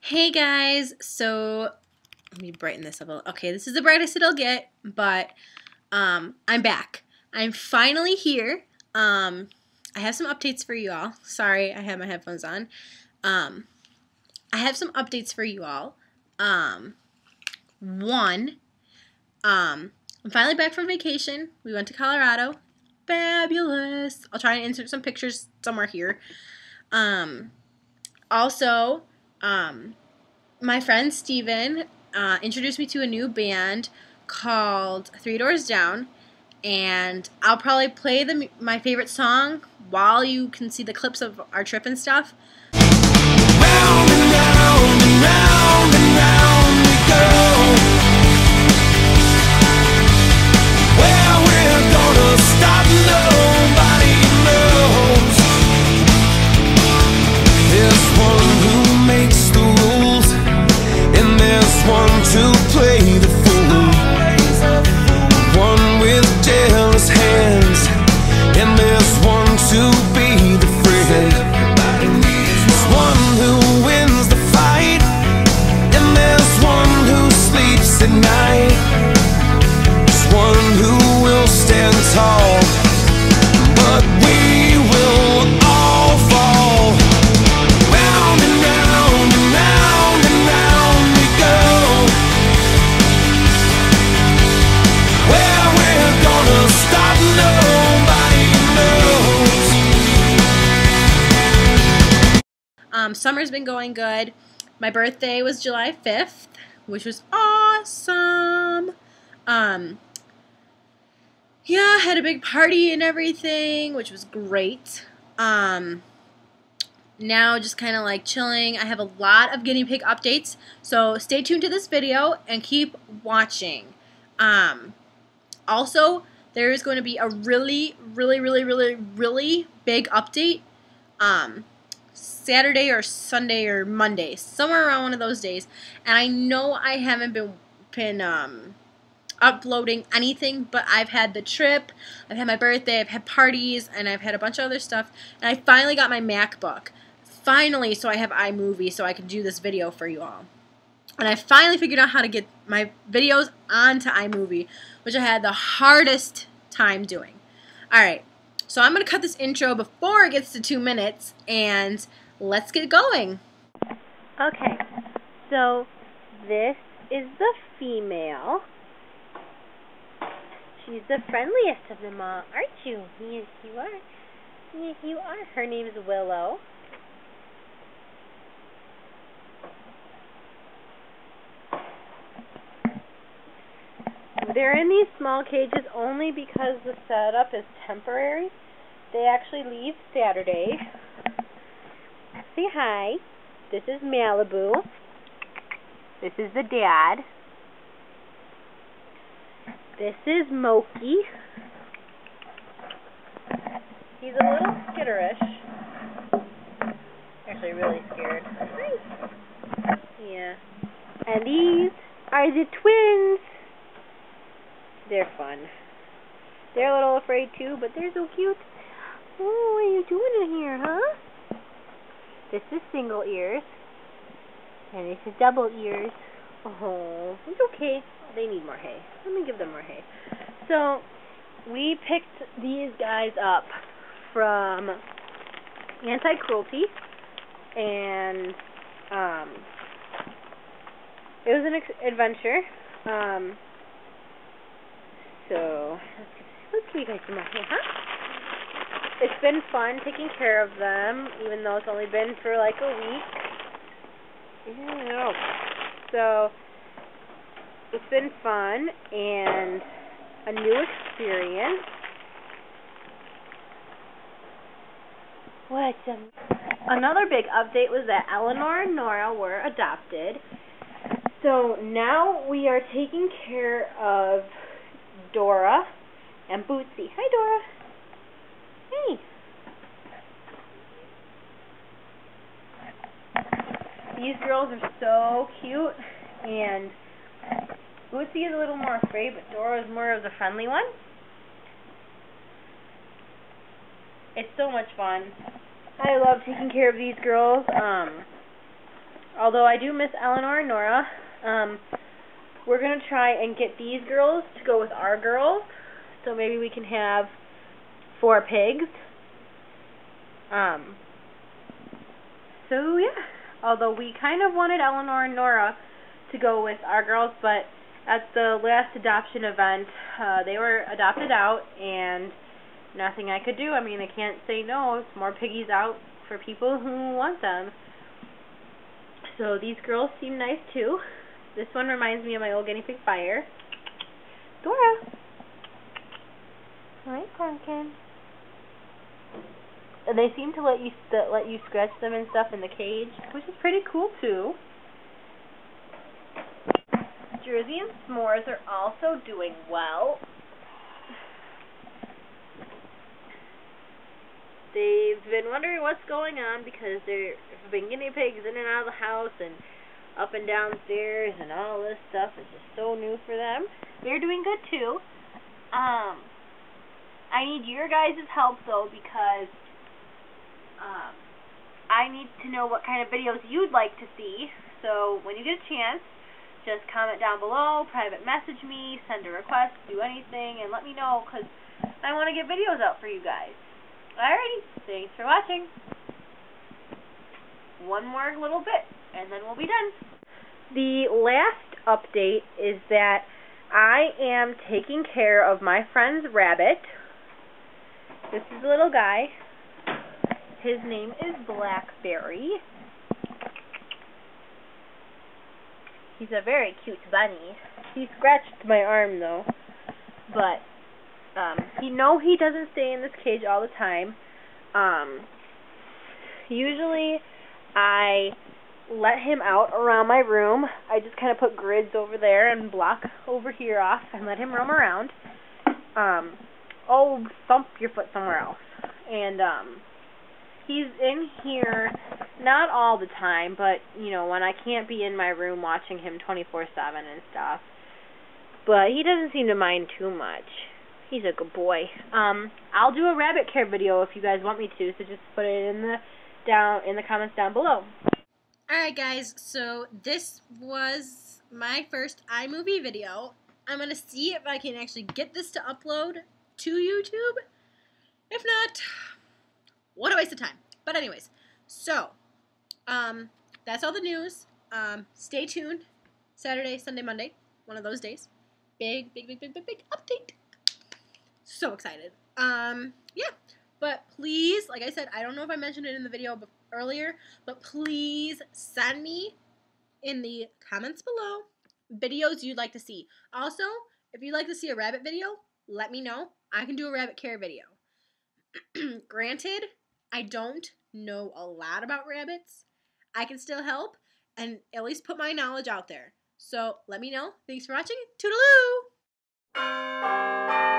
Hey guys, so let me brighten this up a little. Okay, this is the brightest it'll get, but I'm back. I'm finally here. I have some updates for you all. Sorry, I have my headphones on. I have some updates for you all. One, I'm finally back from vacation. We went to Colorado. Fabulous. I'll try and insert some pictures somewhere here. Also, my friend Steven introduced me to a new band called Three Doors Down, and I'll probably play my favorite song while you can see the clips of our trip and stuff. Round and round and round and round we go. Where we're gonna stop, nobody knows. There's one who makes the rules, and there's one to play the fool. One with jealous hands, and there's one to be the friend. There's one who wins the fight, and there's one who sleeps at night. There's one who will stand tall, but we will all fall. Round and round and round and round we go. Where we're gonna stop, nobody knows. Summer's been going good. My birthday was July 5th, which was awesome. Yeah, had a big party and everything, which was great. Now just kind of like chilling. I have a lot of guinea pig updates, so stay tuned to this video and keep watching. Also, there is going to be a really big update Saturday or Sunday or Monday, somewhere around one of those days. And I know I haven't been uploading anything, but I've had the trip, I've had my birthday, I've had parties, and I've had a bunch of other stuff. And I finally got my MacBook. Finally, so I have iMovie so I can do this video for you all. And I finally figured out how to get my videos onto iMovie, which I had the hardest time doing. Alright, so I'm going to cut this intro before it gets to 2 minutes, and let's get going. Okay, so this is the female. She's the friendliest of them all, aren't you? Yes, you are. Yes, you are. Her name's Willow. They're in these small cages only because the setup is temporary. They actually leave Saturday. Say hi. This is Malibu. This is the dad. This is Moki. He's a little skitterish. Actually really scared. Hi. Yeah. And these are the twins. They're fun. They're a little afraid too, but they're so cute. Oh, what are you doing in here, huh? This is single ears. And this is double ears. Oh, it's okay. They need more hay. Let me give them more hay. So, we picked these guys up from Anti-Cruelty. And, it was an adventure. So, let's give you guys some more hay, huh? It's been fun taking care of them, even though it's only been for like a week. So, it's been fun and a new experience. Another big update was that Eleanor and Nora were adopted. So now we are taking care of Dora and Bootsy. Hi, Dora. Hey. These girls are so cute, and Bootsy is a little more afraid, but Dora is more of the friendly one. It's so much fun. I love taking care of these girls. Although I do miss Eleanor and Nora. We're going to try and get these girls to go with our girls. So maybe we can have 4 pigs. So yeah. Although we kind of wanted Eleanor and Nora to go with our girls, but at the last adoption event, they were adopted out, and nothing I could do. I mean, I can't say no. It's more piggies out for people who want them. So these girls seem nice too. This one reminds me of my old guinea pig Fire. Dora. Hi, Pumpkin. And they seem to let you scratch them and stuff in the cage, which is pretty cool too. Jersey and S'mores are also doing well. They've been wondering what's going on because there's been guinea pigs in and out of the house and up and downstairs and all this stuff is just so new for them. They're doing good too. I need your guys' help though, because I need to know what kind of videos you'd like to see. So when you get a chance, just comment down below, private message me, send a request, do anything, and let me know, because I want to get videos out for you guys. Alrighty, thanks for watching. One more little bit, and then we'll be done. The last update is that I am taking care of my friend's rabbit. This is a little guy. His name is Blackberry. He's a very cute bunny. He scratched my arm though, but he doesn't stay in this cage all the time. Usually I let him out around my room. I just kind of put grids over there and block over here off and let him roam around. Oh, thump your foot somewhere else. And he's in here not all the time, but you know, when I can't be in my room watching him 24/7 and stuff. But he doesn't seem to mind too much. He's a good boy. I'll do a rabbit care video if you guys want me to, so just put it in the comments down below. Alright guys, so this was my first iMovie video. I'm going to see if I can actually get this to upload to YouTube. If not, what a waste of time. But anyways, so, that's all the news. Stay tuned. Saturday, Sunday, Monday, one of those days. Big update. So excited. Yeah. But please, like I said, I don't know if I mentioned it in the video earlier, but please send me in the comments below videos you'd like to see. Also, if you'd like to see a rabbit video, let me know. I can do a rabbit care video. Granted, I don't know a lot about rabbits. I can still help and at least put my knowledge out there. So let me know. Thanks for watching. Toodaloo!